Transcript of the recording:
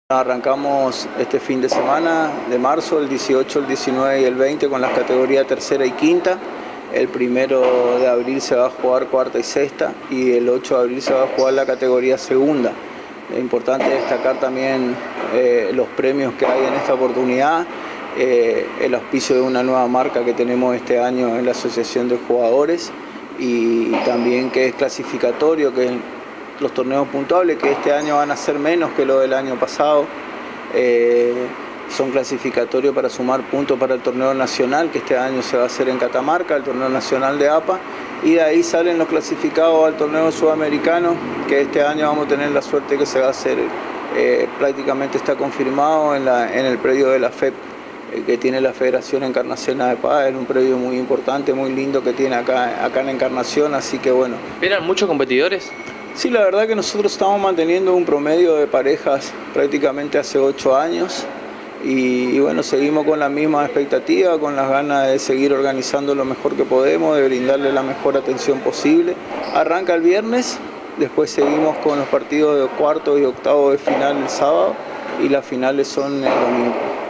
Arrancamos este fin de semana de marzo, el 18, el 19 y el 20 con las categorías tercera y quinta. El 1 de abril se va a jugar cuarta y sexta y el 8 de abril se va a jugar la categoría segunda. Es importante destacar también los premios que hay en esta oportunidad, el auspicio de una nueva marca que tenemos este año en la Asociación de Jugadores y también que es clasificatorio, que es los torneos puntuables, que este año van a ser menos que lo del año pasado. Son clasificatorios para sumar puntos para el torneo nacional, que este año se va a hacer en Catamarca, el torneo nacional de APA, y de ahí salen los clasificados al torneo sudamericano, que este año vamos a tener la suerte que se va a hacer, prácticamente está confirmado en el predio de la FEP, que tiene la Federación Encarnación de Pádel, un predio muy importante, muy lindo que tiene acá en Encarnación, así que bueno. ¿Esperan muchos competidores? Sí, la verdad que nosotros estamos manteniendo un promedio de parejas prácticamente hace 8 años y bueno, seguimos con la misma expectativa, con las ganas de seguir organizando lo mejor que podemos, de brindarle la mejor atención posible. Arranca el viernes, después seguimos con los partidos de cuarto y octavo de final el sábado y las finales son el domingo.